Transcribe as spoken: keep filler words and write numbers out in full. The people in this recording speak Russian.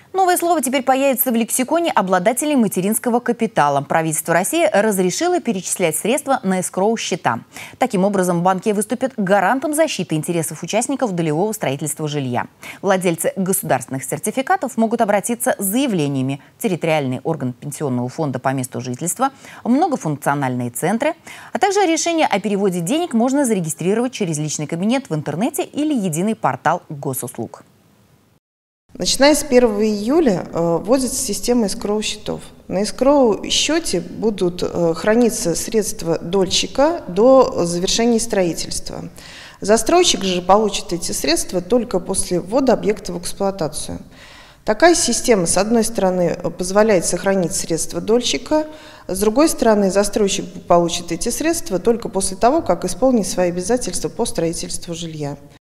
Новое слово теперь появится в лексиконе обладателей материнского капитала. Правительство России разрешило перечислять средства на эскроу-счета. Таким образом, банки выступят гарантом защиты интересов участников долевого строительства жилья. Владельцы государственных сертификатов могут обратиться с заявлениями в территориальный орган пенсионного фонда по месту жительства, многофункциональные центры, а также решение о переводе денег можно зарегистрировать через личный кабинет в интернете или единый портал госуслуг. Начиная с первого июля э, вводится система эскроу-счетов. На эскроу-счете будут э, храниться средства дольщика до завершения строительства. Застройщик же получит эти средства только после ввода объекта в эксплуатацию. Такая система, с одной стороны, позволяет сохранить средства дольщика, с другой стороны, застройщик получит эти средства только после того, как исполнит свои обязательства по строительству жилья.